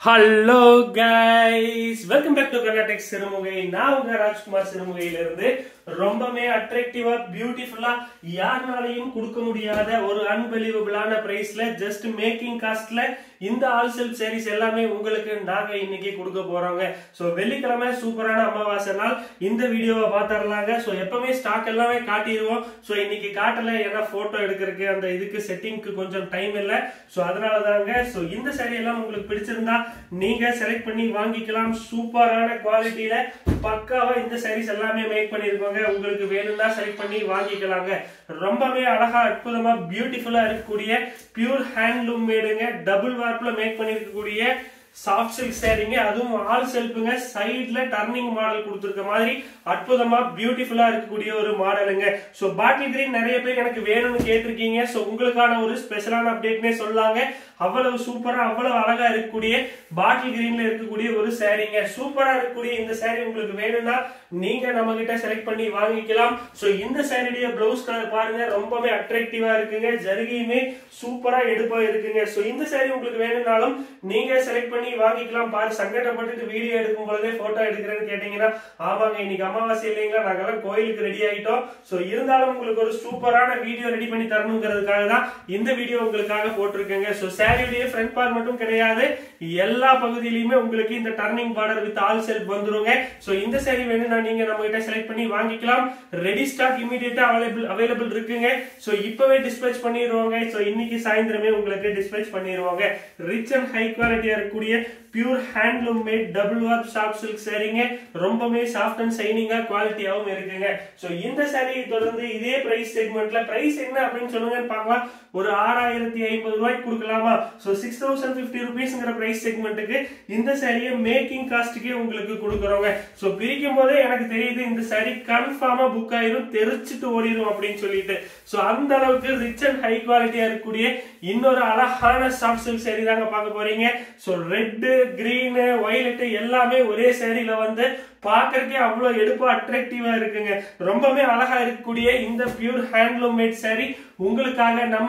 Hello guys, welcome back to கர்நாடெக் சிறுமுகை. நான் உங்க ராஜ்குமார் சிறுமுகையில இருந்து ரொம்பவே அட்ராக்டிவா பியூட்டிஃபுல்லா யாருனாலையும் கொடுக்க முடியாத ஒரு அன்பிலீவபிளான பிரைஸ்ல ஜஸ்ட் மேக்கிங் காஸ்ட்ல இந்த ஆல் செல்ஃப் சாரீஸ் எல்லாமே உங்களுக்கு நாங்க இன்னைக்கு கொடுக்க போறோங்க. சோ வெள்ளிக்கிழமை சூப்பரான அமாவாசை நாள் இந்த வீடியோவை பாத்துறலாங்க. சோ எப்பவுமே ஸ்டாக் எல்லாமே காட்டிடுவோம். சோ இன்னைக்கு காட்டல, ஏன்னா போட்டோ எடுக்கிறதுக்கு அந்த இதுக்கு செட்டிங்க்கு கொஞ்சம் டைம் இல்ல. சோ அதனாலதாங்க. சோ இந்த சாரி எல்லாம் உங்களுக்கு பிடிச்சிருந்தா நீங்க செலக்ட் பண்ணி வாங்கிக்கலாம். சூப்பரான குவாலிட்டியில பக்காவா இந்த சாரீஸ் எல்லாமே மேக் பண்ணிருக்கோங்க. உங்களுக்கு வேணும்னா செலக்ட் பண்ணி வாங்கிக்கலாங்க. ரொம்பவே அழகா அற்புதமா பியூட்டிஃபுல்லா இருக்கக்கூடிய பியூர் ஹேண்ட்லூம் மேடுங்க. டபுள் வார்ப்ல மேக் பண்ணிருக்கக்கூடிய சாஃப்ட் சில்க் சாரீங்க. அதுவும் ஆல் செல்ஃபுங்க. சைட்ல டர்னிங் மாடல் கொடுத்திருக்க மாதிரி அற்புதமா பியூட்டிஃபுல்லா இருக்கக்கூடிய ஒரு மாடலுங்க. சோ பாட்டில் கிரீன் நிறைய பேர் எனக்கு வேணும்னு கேட்டிருக்கீங்க. சோ உங்களுக்கான ஒரு ஸ்பெஷலான அப்டேட்னே சொல்லாங்க. அவ்வளவு சூப்பரா அவ்வளவு அழகா இருக்கக்கூடிய பாட்டில் கிரீன்ல இருக்கக்கூடிய ஒரு சாரீங்க. சூப்பரா இருக்கக்கூடிய இந்த சாரீ உங்களுக்கு வேணும்னா நீங்க நம்ம கிட்ட செலக்ட் பண்ணி வாங்கிக்கலாம். சோ இந்த சாரியுடைய பிளவுஸ் கலர் பாருங்க, ரொம்பவே அட்ராக்டிவா இருக்குங்க. ஜரிகையுமே சூப்பரா எடுப்பா இருக்குங்க. சோ இந்த சாரீ உங்களுக்கு வேணும்னாலும் நீங்க செலக்ட் பண்ணி வாங்கிக்கலாம். பாரு, சங்கடப்பட்டு வீடியோ எடுக்கும் பொழுதே போட்டோ எடுக்கிறேன்னு கேட்டீங்கன்னா, ஆமாங்க இன்னைக்கு அமாவாசை இல்லைங்களா, நாங்கெல்லாம் கோயிலுக்கு ரெடி ஆயிட்டோம். சோ இருந்தாலும் உங்களுக்கு ஒரு சூப்பரான வீடியோ ரெடி பண்ணி தரணுங்கிறதுக்காக தான் இந்த வீடியோ உங்களுக்காக போட்டிருக்கேங்க. சோ சாரியுடைய ஃப்ரண்ட் பார்ட் மட்டும் கிடையாது, எல்லா பகுதியிலுமே உங்களுக்கு இந்த turning border with all self வந்துருங்க. சோ இந்த சாரி வேணும்னா நீங்க நம்ம கிட்ட செலக்ட் பண்ணி வாங்கிக்கலாம். ரெடி ஸ்டாக் இமிடியேட்டா அவைலபிள் இருக்குங்க. சோ இப்பவே டிஸ்பேச் பண்ணிடுவாங்க. சோ இன்னைக்கு சாயந்தரமே உங்களுக்கு டிஸ்பேச் பண்ணிடுவாங்க. ரிச் அண்ட் ஹை குவாலிட்டியா இருக்கக்கூடிய pure handloom made double warp soft silk சாரீங்க. ரொம்பவே சாஃப்ட் அண்ட் ஷைனிங்கா குவாலிட்டியாவும் இருக்குங்க. சோ இந்த சாரி தொடர்ந்து இதே பிரைஸ் செக்மெண்ட்ல பிரைஸ் என்ன அப்படின்னு சொல்லுங்கன்னு பார்க்கலாம். ஒரு 6050 ரூபாய்க்கு கொடுக்கலாமா? சோ 6050 ரூபீஸ்ங்கிற பிரைஸ் செக்மெண்ட்டுக்கு இந்த சாரியை மேக்கிங் காஸ்ட்டுக்கே உங்களுக்கு கொடுக்குறோங்க. சோ பிரிக்கும் போதே எனக்கு தெரியுது இந்த சாரி கன்ஃபார்மா புக் ஆயிரும், தெரிச்சிட்டு ஓடிடும் அப்படின்னு சொல்லிட்டு. சோ அந்த அளவுக்கு ரிச் அண்ட் ஹை குவாலிட்டியா இருக்கக்கூடிய இன்னொரு அழகான சாஃப்ட் சில்க் சாரி தாங்க பார்க்க போறீங்க. சோ ரெட், கிரீன், வயலட் எல்லாமே ஒரே சாரியில வந்து பாக்குறதுக்கே அவ்வளவு எடுப்பா அட்ராக்டிவா இருக்குங்க. ரொம்பவே அழகா இருக்கக்கூடிய இந்த பியூர் ஹேண்ட்லூம் மேட் சாரி உங்களுக்காக நம்ம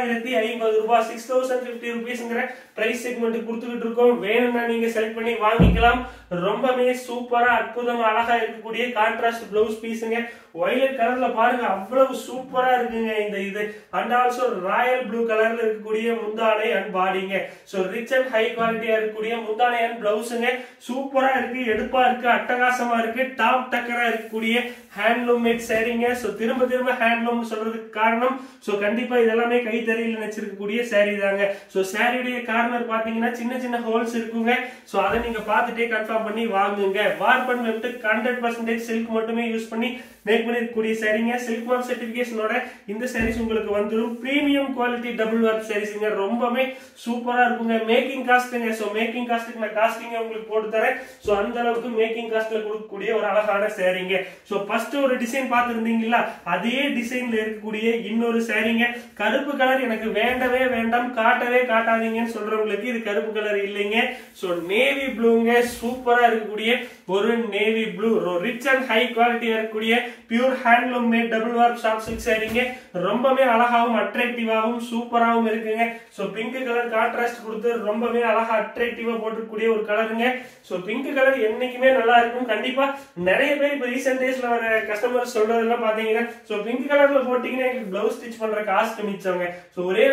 6050 ரூபாய் 6050 ரூபீஸ்ங்கிற பிரைஸ் செக்மெண்ட் கொடுத்துக்கிட்டு இருக்கோம். வேணும்னா நீங்க செலக்ட் பண்ணி வாங்கிக்கலாம். ரொம்பவே சூப்பரா அற்புதமா அழகா இருக்கக்கூடிய கான்ட்ராஸ்ட் பிளவுஸ் பீஸுங்க. வயலட் கலர்ல பாருங்க, அவ்வளவு சூப்பரா இருக்குங்க இந்த இது. அண்ட் ஆல்சோ ராயல் ப்ளூ கலர்ல இருக்கக்கூடிய முந்தானை அண்ட் பாடிங்க. சோ ரிச் அண்ட் ஹை குவாலிட்டியா இருக்கக்கூடிய முந்தானை அண்ட் பிளவுஸுங்க. சூப்பரா இருக்கு, எடுப்பா இருக்கு, அட்டகாசமா இருக்கு, டாப் டக்கரா இருக்கக்கூடிய ஹேண்ட்லூம் மேட் சாரீங்க. சோ திரும்ப திரும்ப ஹேண்ட்லூம் சொல்றதுக்கு காரணம், சோ கண்டிப்பா இதெல்லாமே கைத்தறியில நினைச்சிருக்கக்கூடிய சாரீ தாங்க. சோ சாரியுடைய கார்னர் பாத்தீங்கன்னா சின்ன சின்ன ஹோல்ஸ் இருக்குங்க. சோ அதை நீங்க பார்த்துட்டே கன்ஃபார்ம் பண்ணி வாங்குங்க. வார்ப் அண்ட் வெப்ட் 100% சில்க் மட்டுமே யூஸ் பண்ணி மேக் பண்ணிருக்கக்கூடிய சாரீங்க. சில்க் மார்க் சர்டிபிகேஷனோட இந்த சாரீஸ் உங்களுக்கு வந்துடும். பிரீமியம் குவாலிட்டி டபுள் வார்ப் சாரீஸ்ங்க. ரொம்பவே சூப்பரா இருக்குங்க. மேக்கிங் காஸ்ட்ங்க. சோ மேக்கிங் காஸ்ட்க்கு நான் காஸ்டிங் உங்களுக்கு போட்டு தரேன். சோ அந்த அளவுக்கு மேக்கிங் காஸ்ட்ல கொடுக்கக்கூடிய ஒரு அழகான சாரீங்க. சோ ஃபர்ஸ்ட் ஒரு டிசைன் பார்த்திருந்தீங்களா, அதே டிசைன்ல இருக்கக்கூடிய இன்னொரு சாரீங்க. கருப்பு கலர் எனக்கு வேண்டவே வேண்டாம், காட்டவே காட்டாதீங்கன்னு சொல்றவங்களுக்கு இது கருப்பு கலர் இல்லைங்க. சோ நேவி ப்ளூங்க. சூப்பரா இருக்கக்கூடிய ஒரு navy blue, rich and high குவாலிட்டியா இருக்கக்கூடிய pure handloom made double warp soft silk சாரீங்க. ரொம்பவே அழகாவும் அட்ராக்டிவாவும் சூப்பராகவும் இருக்குங்க. சோ பிங்க் கலர் கான்ட்ராஸ்ட் கொடுத்து ரொம்பவே அழகா அட்ராக்டிவா போட்டுக்கூடிய ஒரு கலருங்க. சோ பிங்க் கலர் என்னைக்குமே நல்லா இருக்கும். கண்டிப்பா நிறைய பேர் இப்ப ரீசெண்ட் டேஸ்ல வர கஸ்டமர் சொல்றதெல்லாம் பாத்தீங்கன்னா, சோ பிங்க் கலர்ல போட்டீங்கன்னா பிளவுஸ் ஸ்டிச் பண்ற காஸ்ட் மிச்சவங்க. சோ ஒரே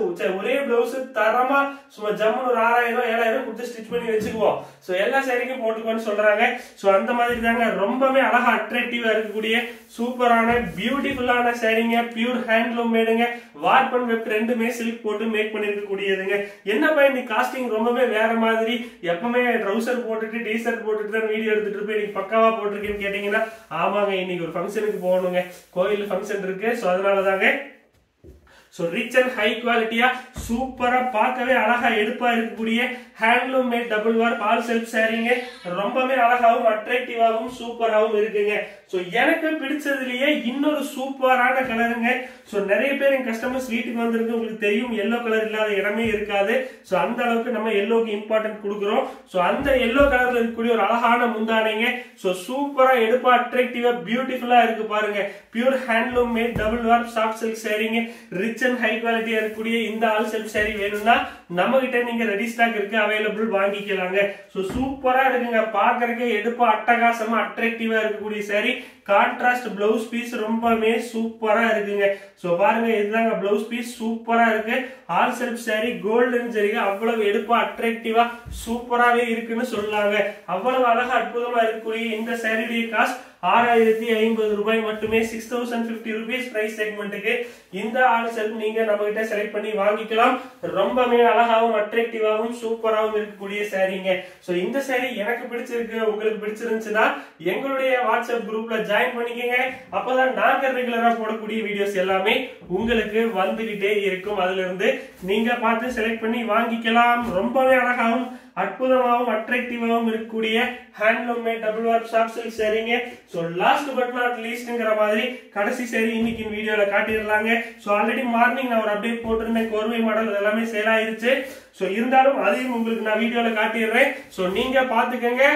பிளவுஸ் தரமா சும்மா ஜம்முன்னு ஒரு 6000 7000 கொடுத்து ஸ்டிச் பண்ணி வச்சுக்குவோம். சோ எல்லா சாரிக்கும் போட்டுக்கோன்னு சொல்றாங்க. சோ அந்த மாதிரி தாங்க ரொம்பவே அழகா அட்ராக்டிவா இருக்கக்கூடிய சூப்பரான பியூட்டிஃபுல்லான சாரீங்க. பியூர் ஹேண்ட்லூம் மேடுங்க. வார்ப் அண்ட் வெப் ரெண்டுமே சில்க் போட்டு மேக் பண்ணிருக்கக்கூடியதுங்க. என்னப்பா இன்னைக்கு காஸ்டிங் ரொம்பவே வேற மாதிரி, எப்பவுமே ட்ரவுசர் போட்டுட்டு டி-ஷர்ட் போட்டுட்டு தான் வீடியோ எடுத்துட்டு இருப்பேன், இன்னைக்கு பக்காவா போட்டிருக்கேன்னு கேட்டீங்கன்னா, ஆமாங்க இன்னைக்கு ஒரு ஃபங்க்ஷனுக்கு போகணுங்க, கோயில் ஃபங்க்ஷன் இருக்கு. சோ அதனாலதாங்க. சோ ரிச் அண்ட் ஹை குவாலிட்டியா சூப்பரா பார்க்கவே அழகா எடுப்பா இருக்கக்கூடிய handloom made double warp all self சாரீங்க. ரொம்பவே அழகாவும் அட்ராக்டிவாகவும் சூப்பராகவும் இருக்குங்க. சோ எனக்கு பிடிச்சதுலயே இன்னொரு சூப்பரான கலருங்க. சோ நிறைய பேர் என் கஸ்டமர்ஸ் வீட்டுக்கு வந்திருக்கு, உங்களுக்கு தெரியும் எல்லோ கலர் இல்லாத இடமே இருக்காது. சோ அந்த அளவுக்கு நம்ம எல்லோக்கு இம்பார்ட்டன்ட் கொடுக்குறோம். சோ அந்த எல்லோ கலர்ல இருக்கக்கூடிய ஒரு அழகான முந்தானைங்க. சோ சூப்பரா எடுப்பா அட்ராக்டிவா பியூட்டிஃபுல்லா இருக்கு பாருங்க. Pure handloom made double warp soft silk சாரீங்க. ரிச் அண்ட் ஹை குவாலிட்டியா இருக்கக்கூடிய இந்த ஆல் செல்ஃப் சாரி வேணும்னா நம்ம கிட்ட நீங்க ரெடி ஸ்டாக் இருக்கு, அவைலபிள் வாங்கிக்கலாங்க. சோ சூப்பரா இருக்குங்க, பாக்குறதுக்கு எடுப்பா அட்டகாசமா அட்ராக்டிவா இருக்கக்கூடிய saree. கான்ட்ராஸ்ட் பிளவுஸ் பீஸ் ரொம்பவே சூப்பரா இருக்குங்க. சோ பாருங்க, இதுதாங்க பிளவுஸ் பீஸ், சூப்பரா இருக்கு. ஆல் செல்ஃப் saree கோல்டன் ஜரிகை, அவ்வளவு எடுப்பா அட்ராக்டிவா சூப்பராவே இருக்குன்னு சொல்லாங்க. அவ்வளவு அழகா அற்புதமா இருக்கக்கூடிய இந்த saree காஸ்ட் 6050 ரூபாய் மட்டுமே. 6050 rupees பிரைஸ் செக்மெண்ட்டுக்கு இந்த ஆல் செல்ஃப் நீங்க நம்ம கிட்ட செலக்ட் பண்ணி வாங்கிக்கலாம். ரொம்பவே அழகாவும் அட்ராக்டிவாவும் சூப்பராவும் இருக்கக்கூடிய சாரீங்க. சோ இந்த saree எனக்கு பிடிச்சிருக்கு, உங்களுக்கு பிடிச்சிருந்துச்சுன்னா எங்களுடைய வாட்ஸ்அப் குரூப்ல ஜாயின் பண்ணிக்கங்க. அப்பதான் நாங்க ரெகுலரா போடக்கூடிய வீடியோஸ் எல்லாமே உங்களுக்கு வந்துகிட்டே இருக்கும். அதுல இருந்து நீங்க பார்த்து செலக்ட் பண்ணி வாங்கிக்கலாம். ரொம்பவே அழகாவும் அற்புதமாகவும் அட்ராக்டிவாகவும் இருக்கக்கூடிய handloom made double warp soft silk சாரீங்க. சோ லாஸ்ட் பட் நாட் லீஸ்ட்ங்கிற மாதிரி கடைசி saree இன்னைக்கு வீடியோல காட்டிடலாங்க. சோ ஆல்ரெடி மார்னிங் நான் ஒரு அப்டேட் போட்டிருந்தேன், கோர்வை மாடல் எல்லாமே சேல் ஆயிருச்சு. சோ இருந்தாலும் அதையும் உங்களுக்கு நான் வீடியோல காட்டிடுறேன். சோ நீங்க பாத்துக்கங்க.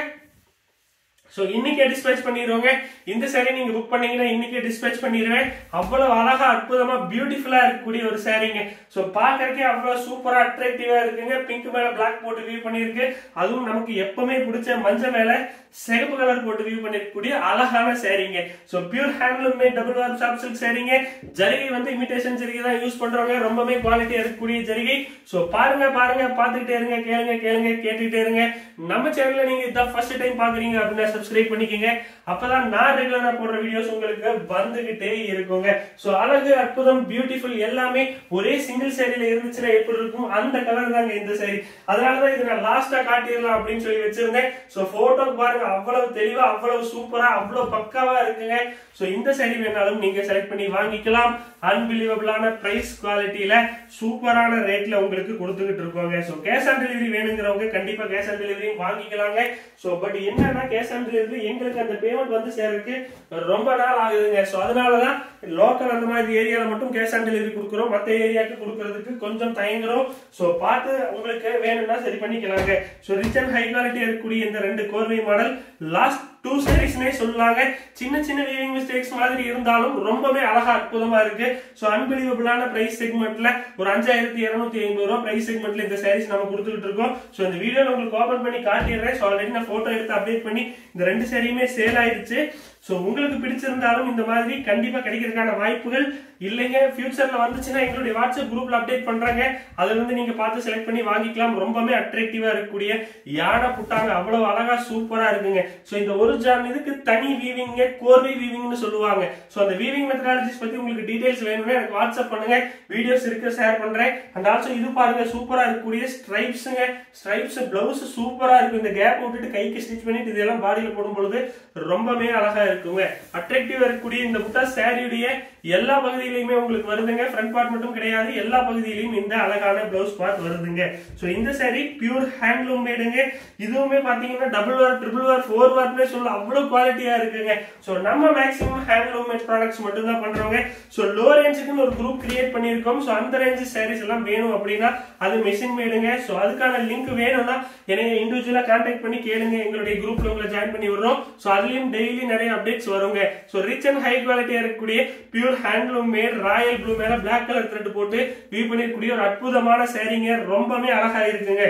சோ இன்னைக்கு டிஸ்பேட்ச் பண்ணிடுவோங்க. இந்த saree நீங்க புக் பண்ணீங்கன்னா இன்னைக்கு டிஸ்பேட்ச் பண்ணிடுவேன். அவ்வளவு அழகா அற்புதமா பியூட்டிஃபுல்லா இருக்கக்கூடிய ஒரு சாரீங்க. சோ பாக்கறதுக்கே அவ்வளவு சூப்பரா அட்ராக்டிவா இருக்குங்க. பிங்க் மேல பிளாக் போட்டு வியூ பண்ணிருக்கு. அதுவும் நமக்கு எப்பவுமே பிடிச்ச மஞ்சள் மேல சிகப்பு கலர் போட்டு வியூ பண்ணிருக்கக்கூடிய அழகான சாரீங்க. So pure handloom made double warp soft silk சாரீங்க. ஜரிகை வந்து இமிடேஷன் ஜரிகை தான் யூஸ் பண்றவங்க, ரொம்பவே குவாலிட்டியா இருக்கக்கூடிய ஜரிகை. சோ பாருங்க பாத்துக்கிட்டே இருங்க, கேளுங்க கேட்டுக்கிட்டே இருங்க. நம்ம சேனல்ல நீங்க இதான் ஃபர்ஸ்ட் டைம் பாக்குறீங்க அப்படின்னா சப்ஸ்கிரைப் பண்ணிக்கங்க. அப்பதான் நான் ரெகுலரா போடுற வீடியோஸ் உங்களுக்கு வந்துகிட்டே இருக்குங்க. சோ அழகு அற்புதம் பியூட்டிஃபுல் எல்லாமே ஒரே சிங்கிள் சாரியில இருந்துச்சுன்னா எப்படி இருக்கும், அந்த கலர் தாங்க இந்த சாரி. அதனாலதான் இது நான் லாஸ்டா காட்டிடலாம் அப்படின்னு சொல்லி வச்சிருந்தேன். சோ போட்டோ பாருங்க, அவ்வளவு தெளிவா அவ்வளவு சூப்பரா அவ்வளவு பக்காவா இருக்குங்க. சோ இந்த சாரி வேணாலும் நீங்க செலக்ட் பண்ணி வாங்கிக்கலாம். அன்பிலீவபிளான பிரைஸ் குவாலிட்டியில சூப்பரான ரேட்ல உங்களுக்கு கொடுத்துக்கிட்டு இருக்கோங்க. சோ கேஷ் ஆன் டெலிவரி வேணுங்கிறவங்க கண்டிப்பா கேஷ் ஆன் டெலிவரி வாங்கிக்கலாங்க. சோ பட் என்னன்னா கேஷ் ஆன் டெலிவரி எங்களுக்கு அந்த பேமெண்ட் வந்து சேரக்கு ரொம்ப நாள் ஆகுதுங்க. சோ அதனாலதான் லோக்கல் அந்த மாதிரி ஏரியால மட்டும் கேஷ் ஆன் டெலிவரி கொடுக்குறோம், மத்த ஏரியாவுக்கு கொடுக்கறதுக்கு கொஞ்சம் தயங்குறோம். சோ பார்த்து உங்களுக்கு வேணும்னா சரி பண்ணிக்கலாங்க. So rich and high quality இருக்கக்கூடிய இந்த ரெண்டு கோர்வை மாடல் லாஸ்ட் 2 sareesனே சொல்லலாங்க. சின்ன வீவிங் மிஸ்டேக்ஸ் மாதிரி இருந்தாலும் ரொம்பவே அழகா அற்புதமா இருக்கு. சோ அன்பிலீவபிளான பிரைஸ் செக்மெண்ட்ல ஒரு 5250 ரூபாய் பிரைஸ் செக்மெண்ட்ல இந்த sarees நம்ம கொடுத்துக்கிட்டு இருக்கோம். சோ இந்த வீடியோல உங்களுக்கு ஓபன் பண்ணி காட்டிடுறேன். சோ ஆல்ரெடி நான் போட்டோ எடுத்து அப்டேட் பண்ணி இந்த ரெண்டு சாரியுமே சேல் ஆயிடுச்சு. சோ உங்களுக்கு பிடிச்சிருந்தாலும் இந்த மாதிரி கண்டிப்பா கிடைக்கிறதுக்கான வாய்ப்புகள் இல்லைங்க. ஃபியூச்சர்ல வந்துச்சுன்னா எங்களுடைய வாட்ஸ்அப் குரூப்ல அப்டேட் பண்றாங்க, அதுல இருந்து நீங்க பார்த்து செலக்ட் பண்ணி வாங்கிக்கலாம். ரொம்பவே அட்ராக்டிவா இருக்கக்கூடிய யானை புட்டாங்க, அவ்வளவு அழகா சூப்பரா இருக்குங்க. சோ இந்த ஒரு ஜான் இதுக்கு தனி வீவிங், கோர்வை வீவிங்னு சொல்லுவாங்க. சோ அந்த வீவிங் மெத்தடாலஜிஸ் பத்தி உங்களுக்கு டீடைல்ஸ் வேணும்னா எனக்கு வாட்ஸ்அப் பண்ணுங்க, வீடியோஸ் இருக்கு ஷேர் பண்றேன். அண்ட் ஆல்சோ இது பாருங்க, சூப்பரா இருக்கக்கூடிய ஸ்ட்ரைப்ஸ்ங்க. ஸ்ட்ரைப்ஸ் பிளவுஸ் சூப்பரா இருக்கு. இந்த கேப் விட்டுட்டு கைக்கு ஸ்டிச் பண்ணிட்டு இதெல்லாம் பாடியில போடும் பொழுது ரொம்பவே அழகா இருக்குங்க. அட்ராக்டிவா இருக்கக்கூடிய இந்த புட்டா சாரியுடைய எல்லா பகுதியிலுமே உங்களுக்கு வருதுங்க. ஃப்ரண்ட் பார்ட் மட்டும் கிடையாது, எல்லா பகுதியிலும் இந்த அழகான பிளவுஸ் பார்ட் வருதுங்க. சோ இந்த சாரி பியூர் ஹேண்ட்லூம் மேடுங்க. இதுவுமே பாத்தீங்கன்னா டபுள் வார்ப், ட்ரிபிள் வார்ப், 4 வார்ப்னே சொல்ல அவ்வளவு குவாலிட்டியா இருக்குங்க. சோ நம்ம மேக்ஸிமம் ஹேண்ட்லூம் மேட் ப்ராடக்ட்ஸ் மட்டும் தான் பண்றோங்க. சோ லோ ரேஞ்சுக்கு ஒரு குரூப் கிரியேட் பண்ணிருக்கோம். சோ அந்த ரேஞ்ச் சாரீஸ் எல்லாம் வேணும் அப்படின்னா அது மெஷின் மேடுங்க. சோ அதுக்கான லிங்க் வேணும்னா எனக்கு இண்டிவிஜுவலா கான்டாக்ட் பண்ணி கேளுங்க. எங்களுடைய குரூப்ல உங்களை ஜாயின் பண்ணி விடுறோம். சோ அதுலயும் டெய்லி நிறைய அப்டேட்ஸ் வருங்க. சோ ரிச் அண்ட் ஹை குவாலிட்டியா இருக்கக்கூடிய pure handloom made royal blue மேல பிளாக் கலர் த்ரெட் போட்டு வியூ பண்ணிருக்கக்கூடிய ஒரு அற்புதமான சாரீங்க. ரொம்பவே அழகா இருக்குங்க.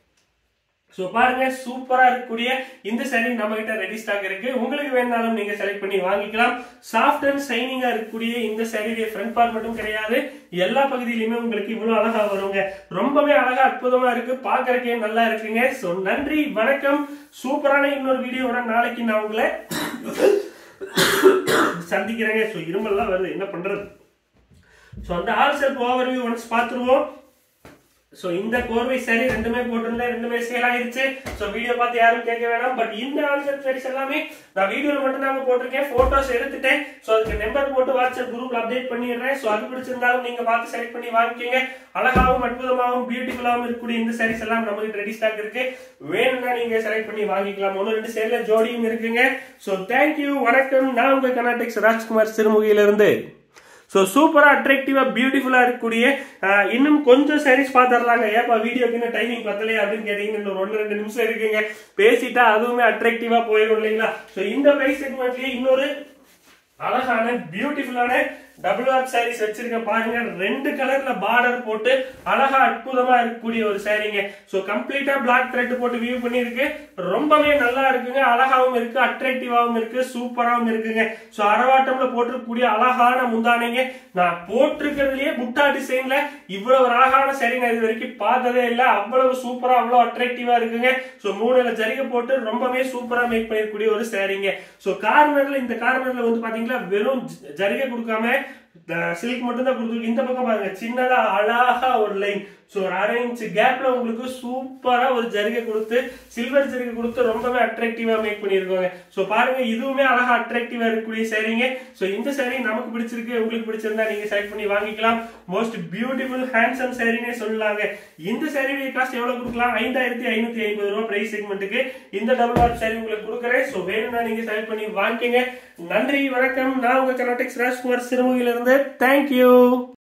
சோ பாருங்க, சூப்பரா இருக்கக்கூடிய இந்த சாரி நம்ம கிட்ட ரெடி ஸ்டாக் இருக்கு. உங்களுக்கு வேணாலும் நீங்க செலக்ட் பண்ணி வாங்கிக்கலாம். சாஃப்ட் அண்ட் ஷைனிங்கா இருக்கக்கூடிய இந்த சாரியுடைய ஃப்ரண்ட் பார்ட் மட்டும் கிடையாது, எல்லா பகுதியிலுமே உங்களுக்கு இவ்வளவு அழகா வருங்க. ரொம்பவே அழகா அற்புதமா இருக்கு, பாக்குறதுக்கே நல்லா இருக்குங்க. சோ நன்றி, வணக்கம். சூப்பரான இன்னொரு வீடியோட நாளைக்கு நான் உங்களை சந்திக்கிறேங்க. சோ இரும்பெல்லாம் வருது, என்ன பண்றது. சோ அந்த ஆல் செல்ஃப் ஓவர்வியூ ஒன்ஸ் பாத்துருவோம். சோ இந்த கோர்வை சாரி ரெண்டுமே போட்டிருந்தேன், ரெண்டுமே சேல் ஆயிருச்சு. சோ வீடியோ பார்த்து யாரும் கேட்க வேணாம். பட் இந்த ஆல் செல்ஃப் சாரீஸ் எல்லாமே நான் வீடியோல மட்டும் தாங்க போட்டிருக்கேன், போட்டோஸ் எடுத்துட்டேன். சோ அதுக்கு நம்பர் போட்டு வாட்ஸ்அப் குரூப்ல அப்டேட் பண்ணிடுறேன். சோ அது பிடிச்சிருந்தாலும் நீங்க பார்த்து செலக்ட் பண்ணி வாங்கிக்கோங்க. அழகாவும் அற்புதமாகவும் பியூட்டிஃபுல்லாவும் இருக்கக்கூடிய இந்த சாரீஸ் எல்லாம் நமக்கு ரெடி ஸ்டாக் இருக்கு. வேணும்னா நீங்க செலக்ட் பண்ணி வாங்கிக்கலாம். 1-2 சேல்ல ஜோடியும் இருக்குங்க. சோ தேங்க்யூ, வணக்கம். நான் உங்க கர்நாடெக்ஸ் ராஜ்குமார் சிறுமுகையில இருந்து. சோ சூப்பரா அட்ராக்டிவா பியூட்டிஃபுல்லா இருக்கக்கூடிய இன்னும் கொஞ்சம் சாரீஸ் பாத்துறலாங்க. ஏப்பா வீடியோக்கு இன்னும் டைமிங் பத்தலையே அப்படின்னு கேட்டீங்கன்னா 1-2 நிமிஷம் இருக்குங்க, பேசிட்டா அதுவுமே அட்ராக்டிவா போயிடும் இல்லைங்களா. சோ இந்த பிரைஸ் செக்மெண்ட்லயே இன்னொரு அழகான பியூட்டிஃபுல்லான டபுள் வார்ப் சாரீஸ் வச்சிருக்கேன் பாருங்க. 2 கலர்ல பார்டர் போட்டு அழகா அற்புதமா இருக்கக்கூடிய ஒரு சாரீங்க. சோ கம்ப்ளீட்டா பிளாக் த்ரெட் போட்டு வியூ பண்ணிருக்கு. ரொம்பவே நல்லா இருக்குங்க. அழகாவும் இருக்கு, அட்ராக்டிவாவும் இருக்கு, சூப்பராவும் இருக்குங்க. சோ அரவாட்டம்ல போட்டிருக்கக்கூடிய அழகான முந்தானைங்க. நான் போட்டிருக்கிறதுலயே புட்டா டிசைன்ல இவ்வளவு அழகான சாரி நான் இது வரைக்கும் பார்த்ததே இல்ல. அவ்வளவு சூப்பரா அவ்வளவு அட்ராக்டிவா இருக்குங்க. சோ 3 ஜரிகை போட்டு ரொம்பவே சூப்பரா மேக் பண்ணிருக்கக்கூடிய ஒரு சாரீங்க. சோ இந்த கார்னர்ல வந்து பாத்தீங்கன்னா வெறும் ஜரிகை கொடுக்காம சில்க் மட்டும் தான் கொடுத்துருக்கு. இந்த பக்கம் பாருங்க சின்னதா அழகா ஒரு லைன். சோ 1/2 இன்ச் கேப்ல உங்களுக்கு சூப்பரா ஒரு ஜரிகை கொடுத்து சில்வர் ஜரிகை கொடுத்து ரொம்பவே அட்ராக்டிவா மேக் பண்ணிருக்காங்க. சோ பாருங்க இதுவுமே அழகா அட்ராக்டிவா இருக்கக்கூடிய சாரீங்க. சோ இந்த சாரீ நமக்கு பிடிச்சிருக்கு, உங்களுக்கு பிடிச்சிருந்தா நீங்க செலக்ட் பண்ணி வாங்கிக்கலாம். மோஸ்ட் பியூட்டிஃபுல் ஹேண்ட்ஸம் சாரீனே சொல்லலாங்க. இந்த சாரீ காஸ்ட் எவ்வளவு கொடுக்கலாம்? 5550 ரூபாய் பிரைஸ் செக்மெண்ட்டுக்கு இந்த டபுள் வார்ப் சாரீ உங்களுக்கு கொடுக்குறேன். சோ வேணும்னா நீங்க செலக்ட் பண்ணி வாங்கிக்கங்க. நன்றி, வணக்கம். நான் உங்க கர்நாடெக்ஸ் ராஜ்குமார் சிறுமுகையிலிருந்து. தேங்க்யூ.